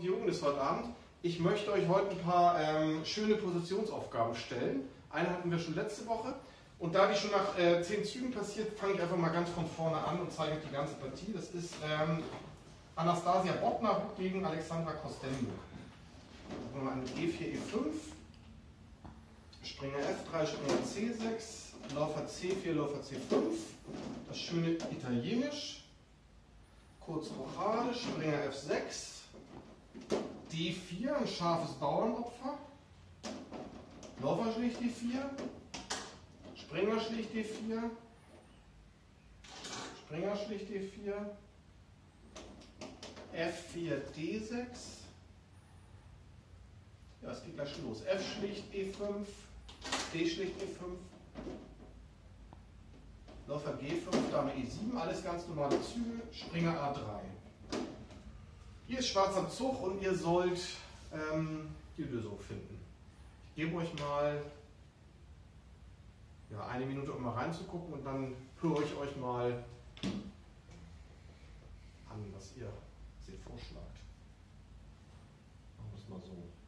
Diogenes heute Abend. Ich möchte euch heute ein paar schöne Positionsaufgaben stellen. Eine hatten wir schon letzte Woche. Und da die schon nach 10 Zügen passiert, fange ich einfach mal ganz von vorne an und zeige euch die ganze Partie. Das ist Anastasia Bodnar gegen Alexandra Kostenjuk. Machen wir eine E4, E5, Springer F3, Springer C6, Läufer C4, Läufer C5. Das schöne Italienisch. Kurz Rochade, Springer F6. D4, ein scharfes Bauernopfer. Läufer schlägt D4. Springer schlägt D4. Springer schlägt D4. F4, D6. Ja, es geht gleich schon los. F schlägt E5. D schlägt E5. Läufer G5, Dame E7. Alles ganz normale Züge. Springer A3. Hier ist Schwarz am Zug und ihr sollt die Lösung finden. Ich gebe euch mal eine Minute, um mal reinzugucken, und dann höre ich euch mal an, was ihr vorschlagt. Machen wir es mal so.